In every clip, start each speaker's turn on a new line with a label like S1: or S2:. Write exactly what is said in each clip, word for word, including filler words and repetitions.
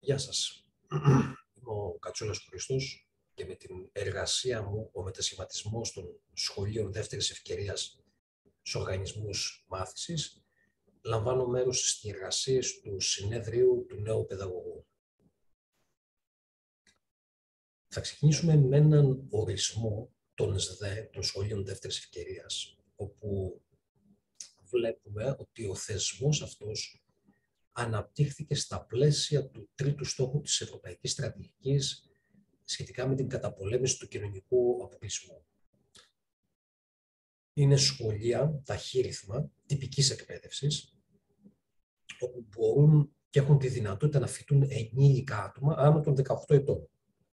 S1: Γεια σας. Είμαι ο Κατσούλας Χρήστος και με την εργασία μου ο μετασχηματισμός των σχολείων δεύτερης ευκαιρίας στους οργανισμούς μάθησης λαμβάνω μέρος στις εργασίες του συνέδριου του νέου παιδαγωγού. Θα ξεκινήσουμε με έναν ορισμό των ΣΔΕ, των σχολείων δεύτερης ευκαιρίας, όπου βλέπουμε ότι ο θεσμός αυτός αναπτύχθηκε στα πλαίσια του τρίτου στόχου της Ευρωπαϊκής Στρατηγικής σχετικά με την καταπολέμηση του κοινωνικού αποκλεισμού. Είναι σχολεία ταχύρυθμα τυπικής εκπαίδευσης, όπου μπορούν και έχουν τη δυνατότητα να φοιτούν ενήλικα άτομα άνω των δεκαοκτώ ετών.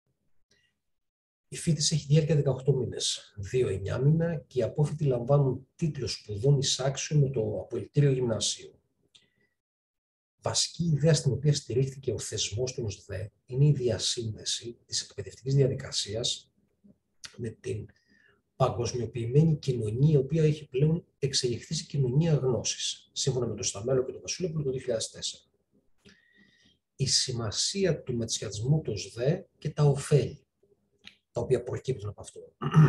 S1: Η φοιτηση έχει διάρκεια δεκαοκτώ μήνες, δύο εννιά μήνα, και οι απόφοιτοι λαμβάνουν τίτλο σπουδών εισάξιο με το απολυτήριο γυμνασίου. Βασική ιδέα στην οποία στηρίχθηκε ο θεσμός των ΣΔΕ είναι η διασύνδεση της εκπαιδευτικής διαδικασίας με την παγκοσμιοποιημένη κοινωνία, η οποία έχει πλέον εξελιχθεί σε κοινωνία γνώσης, σύμφωνα με τον Σταμέλο και τον Βασίλοπουλο το δύο χιλιάδες τέσσερα. Η σημασία του μετασχηματισμού των ΣΔΕ και τα ωφέλη, τα οποία προκύπτουν από αυτό.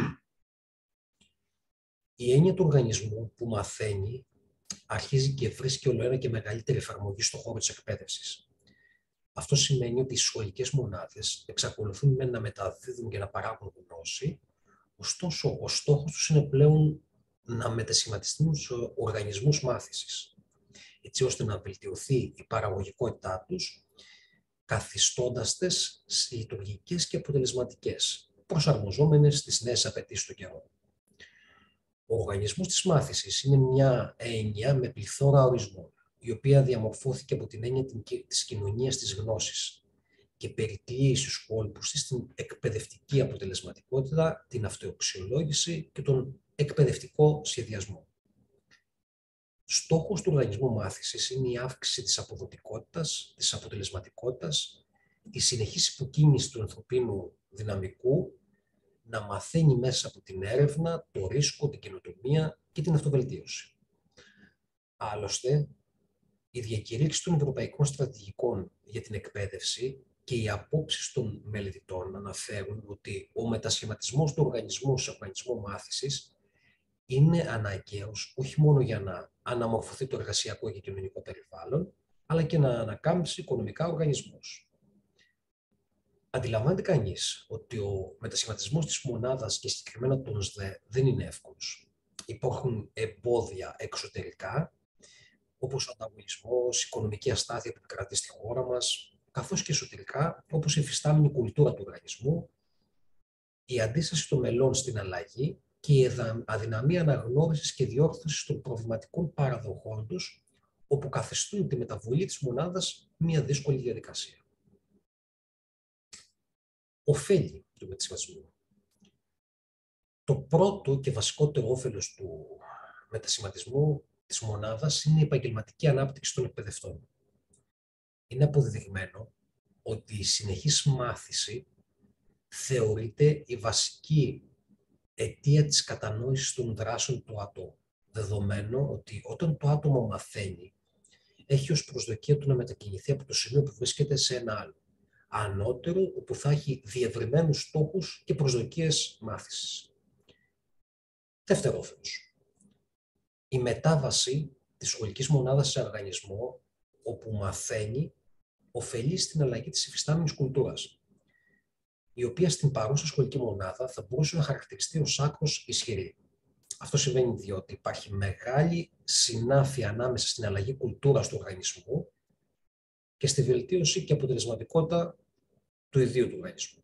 S1: Η έννοια του οργανισμού που μαθαίνει αρχίζει και βρίσκει όλο ένα και μεγαλύτερη εφαρμογή στον χώρο της εκπαίδευσης. Αυτό σημαίνει ότι οι σχολικές μονάδες εξακολουθούν με να μεταδίδουν και να παράγουν γνώση, ωστόσο ο στόχος τους είναι πλέον να μετασχηματιστούν σε οργανισμούς μάθησης, έτσι ώστε να βελτιωθεί η παραγωγικότητά τους, καθιστώντας τες λειτουργικές και αποτελεσματικές, προσαρμοζόμενες στις νέες απαιτήσεις του καιρού. Ο οργανισμός της μάθησης είναι μια έννοια με πληθώρα ορισμών, η οποία διαμορφώθηκε από την έννοια της κοινωνίας της γνώσης και περικλείει στους κόλπους της την εκπαιδευτική αποτελεσματικότητα, την αυτοαξιολόγηση και τον εκπαιδευτικό σχεδιασμό. Στόχος του οργανισμού μάθησης είναι η αύξηση της αποδοτικότητας, της αποτελεσματικότητας, η συνεχής υποκίνηση του ανθρωπίνου δυναμικού, να μαθαίνει μέσα από την έρευνα, το ρίσκο, την καινοτομία και την αυτοβελτίωση. Άλλωστε, η διακήρυξη των Ευρωπαϊκών Στρατηγικών για την εκπαίδευση και οι απόψεις των μελετητών αναφέρουν ότι ο μετασχηματισμός του οργανισμού σε οργανισμό μάθησης είναι αναγκαίος όχι μόνο για να αναμορφωθεί το εργασιακό και κοινωνικό περιβάλλον, αλλά και να ανακάμψει οικονομικά ο οργανισμός. Αντιλαμβάνεται κανείς ότι ο μετασχηματισμός της μονάδας και συγκεκριμένα των ΣΔΕ δεν είναι εύκολος. Υπάρχουν εμπόδια εξωτερικά, όπως ο ανταγωνισμός, η οικονομική αστάθεια που επικρατεί στη χώρα μας, καθώς και εσωτερικά, όπως η υφιστάμενη κουλτούρα του οργανισμού, η αντίσταση των μελών στην αλλαγή και η αδυναμία αναγνώρισης και διόρθωσης των προβληματικών παραδοχών τους, όπου καθιστούν τη μεταβολή της μονάδας μια δύσκολη διαδικασία. Ωφέλη του μετασχηματισμού. Το πρώτο και βασικότερο όφελος του μετασχηματισμού της μονάδας είναι η επαγγελματική ανάπτυξη των εκπαιδευτών. Είναι αποδεδειγμένο ότι η συνεχής μάθηση θεωρείται η βασική αιτία της κατανόησης των δράσεων του ατόμου, δεδομένου ότι όταν το άτομο μαθαίνει, έχει ως προσδοκία του να μετακινηθεί από το σημείο που βρίσκεται σε ένα άλλο, ανώτερο, όπου θα έχει διευρυμένους στόχους και προσδοκίες μάθησης. Δεύτερο όφελος. Η μετάβαση της σχολικής μονάδας σε οργανισμό, όπου μαθαίνει, ωφελεί στην αλλαγή της υφιστάμενης κουλτούρας, η οποία στην παρούσα σχολική μονάδα θα μπορούσε να χαρακτηριστεί ως άκρως ισχυρή. Αυτό συμβαίνει διότι υπάρχει μεγάλη συνάφεια ανάμεσα στην αλλαγή κουλτούρας του οργανισμού και στη βελτίωση και αποτελεσματικότητα του ιδίου του οργανισμού.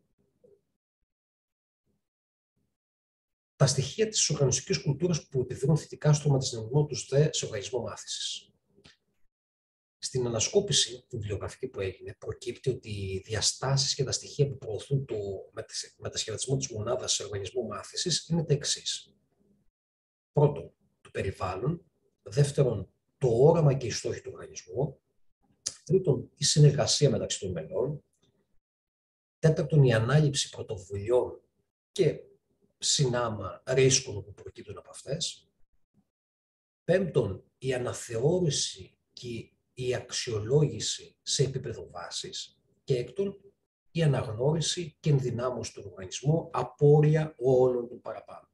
S1: Τα στοιχεία της οργανωτικής κουλτούρας που επιδρούν θετικά στο μετασχηματισμό του ΣΔΕ σε οργανισμό μάθησης. Στην ανασκόπηση βιβλιογραφική που έγινε, προκύπτει ότι οι διαστάσεις και τα στοιχεία που προωθούν το μετασχηματισμό της μονάδας σε οργανισμό μάθησης είναι τα εξής. Πρώτον, το περιβάλλον. Δεύτερον, το όραμα και οι στόχοι του οργανισμού. Τρίτον, η συνεργασία μεταξύ των μελών. Τέταρτον, η ανάληψη πρωτοβουλειών και συνάμα ρίσκων που προκύπτουν από αυτές. Πέμπτον, η αναθεώρηση και η αξιολόγηση σε επίπεδο βάσης. Και έκτον, η αναγνώριση και ενδυνάμωση του οργανισμού από όρια όλων των παραπάνω.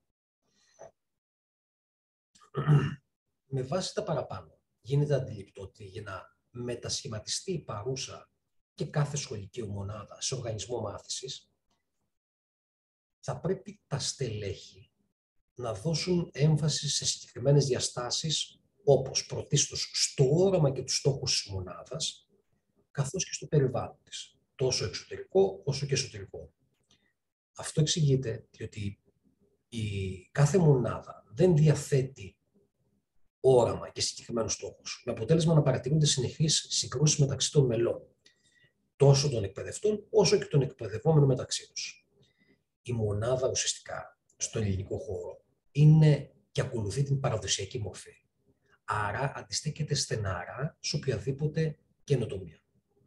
S1: Με βάση τα παραπάνω, γίνεται αντιληπτό ότι για να μετασχηματιστεί η παρούσα και κάθε σχολική μονάδα σε οργανισμό μάθησης, θα πρέπει τα στελέχη να δώσουν έμφαση σε συγκεκριμένες διαστάσεις, όπως πρωτίστως στο όραμα και τους στόχους της μονάδας, καθώς και στο περιβάλλον της, τόσο εξωτερικό όσο και εσωτερικό. Αυτό εξηγείται διότι η κάθε μονάδα δεν διαθέτει όραμα και συγκεκριμένους στόχους, με αποτέλεσμα να παρατηρούνται συνεχείς συγκρούσεις μεταξύ των μελών, τόσο των εκπαιδευτών όσο και των εκπαιδευόμενων μεταξύ τους. Η μονάδα ουσιαστικά στον ελληνικό χώρο είναι και ακολουθεί την παραδοσιακή μορφή. Άρα αντιστέκεται στεναρά σε οποιαδήποτε καινοτομία.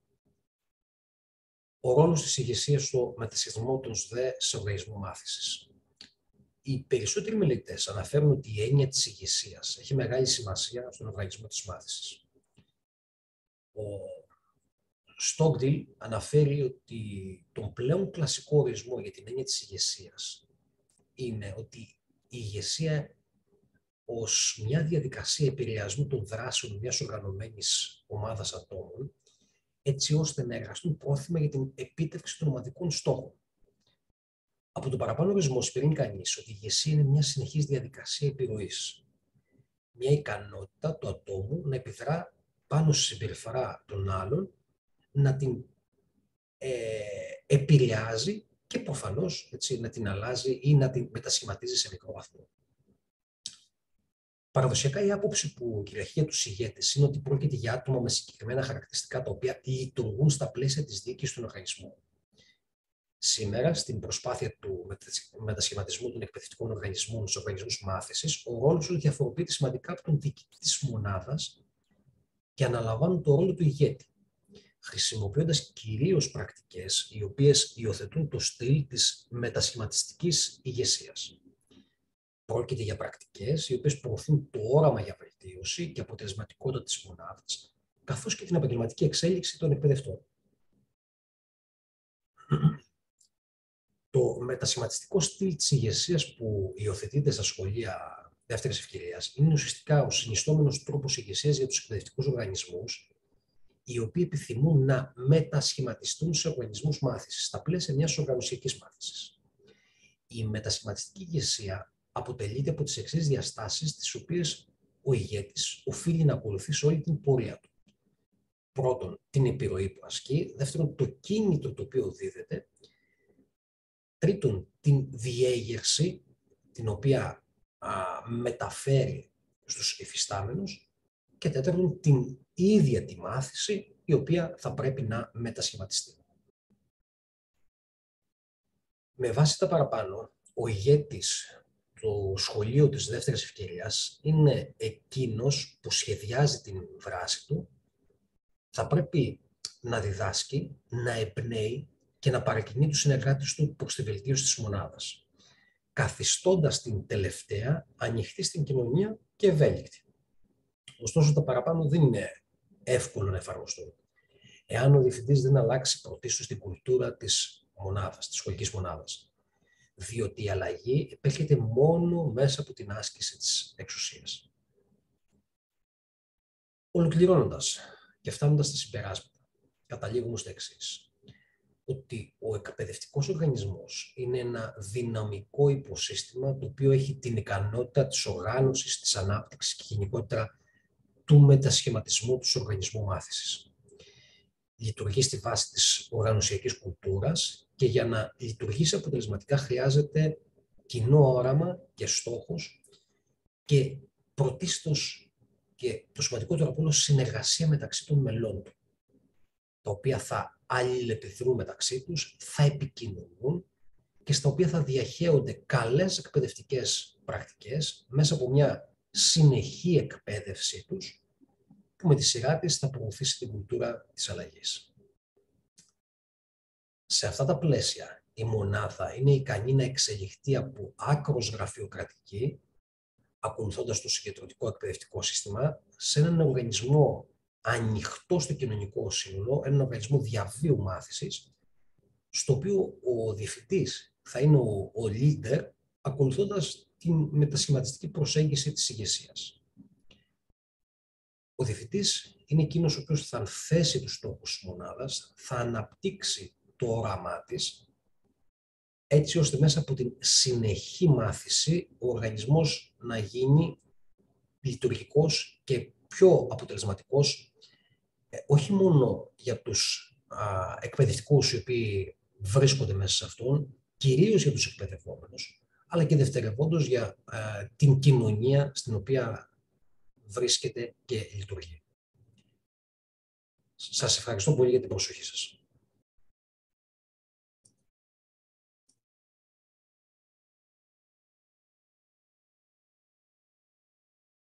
S1: Ο ρόλος της ηγεσίας στο μετασχηματισμό των ΣΔΕ σε οργανισμό μάθησης. Οι περισσότεροι μελετητές αναφέρουν ότι η έννοια της ηγεσίας έχει μεγάλη σημασία στον οργανισμό της μάθησης. Ο Στόκντιλ αναφέρει ότι τον πλέον κλασικό ορισμό για την έννοια της ηγεσίας είναι ότι η ηγεσία ως μια διαδικασία επηρεασμού των δράσεων μιας οργανωμένης ομάδας ατόμων, έτσι ώστε να εργαστούν πρόθυμα για την επίτευξη των ομαδικών στόχων. Από τον παραπάνω ορισμό συμπεραίνει κανείς ότι η ηγεσία είναι μια συνεχής διαδικασία επιρροής. Μια ικανότητα του ατόμου να επιδρά πάνω στη συμπεριφορά των άλλων, να την ε, επηρεάζει και προφανώς έτσι, να την αλλάζει ή να την μετασχηματίζει σε μικρό βαθμό. Παραδοσιακά η άποψη που κυριαρχεί για τους ηγέτες είναι ότι πρόκειται για άτομα με συγκεκριμένα χαρακτηριστικά τα οποία λειτουργούν στα πλαίσια της διοίκησης των οργανισμών. Σήμερα, στην προσπάθεια του μετασχηματισμού των εκπαιδευτικών οργανισμών στους οργανισμούς μάθησης, ο ρόλος του διαφοροποιείται σημαντικά από τον διοικητή της μονάδας και αναλαμβάνουν το ρόλο του ηγέτη, χρησιμοποιώντας κυρίως πρακτικές οι οποίες υιοθετούν το στυλ της μετασχηματιστικής ηγεσίας. Πρόκειται για πρακτικές οι οποίες προωθούν το όραμα για βελτίωση και αποτελεσματικότητα της μονάδας, καθώς και την επαγγελματική εξέλιξη των εκπαιδευτών. Το μετασχηματιστικό στυλ της ηγεσίας που υιοθετείται στα σχολεία δεύτερης ευκαιρίας είναι ουσιαστικά ο συνιστόμενος τρόπος ηγεσίας για τους εκπαιδευτικούς οργανισμούς, οι οποίοι επιθυμούν να μετασχηματιστούν σε οργανισμούς μάθησης, στα πλαίσια μιας οργανωσιακής μάθησης. Η μετασχηματιστική ηγεσία αποτελείται από τις εξής διαστάσεις, τις οποίες ο ηγέτης οφείλει να ακολουθεί σε όλη την πορεία του. Πρώτον, την επιρροή που ασκεί. Δεύτερον, το κίνητρο το οποίο δίδεται. Τρίτον, την διέγερση, την οποία α, μεταφέρει στους υφιστάμενους. Και τέταρτον, την ίδια τη μάθηση, η οποία θα πρέπει να μετασχηματιστεί. Με βάση τα παραπάνω, ο ηγέτης του σχολείου της δεύτερης ευκαιρίας είναι εκείνος που σχεδιάζει την δράση του, θα πρέπει να διδάσκει, να εμπνέει και να παρακινεί τους συνεργάτες του προς τη βελτίωση της μονάδας, καθιστώντας την τελευταία ανοιχτή στην κοινωνία και ευέλικτη. Ωστόσο, τα παραπάνω δεν είναι εύκολο να εφαρμοστούν, εάν ο διευθυντής δεν αλλάξει πρωτίστως την κουλτούρα της μονάδας, της σχολικής μονάδας, διότι η αλλαγή επέρχεται μόνο μέσα από την άσκηση της εξουσίας. Ολοκληρώνοντας και φτάνοντας στα συμπεράσματα, καταλήγουμε στο εξής: ότι ο εκπαιδευτικός οργανισμός είναι ένα δυναμικό υποσύστημα το οποίο έχει την ικανότητα της οργάνωσης, της ανάπτυξης και γενικότερα του μετασχηματισμού του οργανισμού μάθησης. Λειτουργεί στη βάση της οργανωσιακής κουλτούρας και για να λειτουργήσει αποτελεσματικά χρειάζεται κοινό όραμα και στόχους και πρωτίστως και το σημαντικότερο από όλο συνεργασία μεταξύ των μελών του, τα οποία θα αλληλεπιδρούν μεταξύ τους, θα επικοινωνούν και στα οποία θα διαχέονται καλές εκπαιδευτικές πρακτικές μέσα από μια συνεχή εκπαίδευσή τους, που με τη σειρά της θα προωθήσει την κουλτούρα της αλλαγής. Σε αυτά τα πλαίσια, η μονάδα είναι ικανή να εξελιχθεί από άκρως γραφειοκρατική, ακολουθώντας το συγκεντρωτικό εκπαιδευτικό σύστημα, σε έναν οργανισμό ανοιχτό στο κοινωνικό σύνολο, έναν οργανισμό διαβίου μάθησης, στο οποίο ο διευθυντής θα είναι ο, ο leader, ακολουθώντας την μετασχηματιστική προσέγγιση της ηγεσίας. Ο διευθυντής είναι εκείνος ο οποίος θα θέσει τους στόχους της μονάδας, θα αναπτύξει το όραμά της, έτσι ώστε μέσα από την συνεχή μάθηση ο οργανισμός να γίνει λειτουργικός και πιο αποτελεσματικός, όχι μόνο για τους α, εκπαιδευτικούς οι οποίοι βρίσκονται μέσα σε αυτόν, κυρίως για τους εκπαιδευόμενους, αλλά και δευτερευόντως για α, την κοινωνία στην οποία βρίσκεται και λειτουργεί. Σας ευχαριστώ πολύ για την προσοχή σας.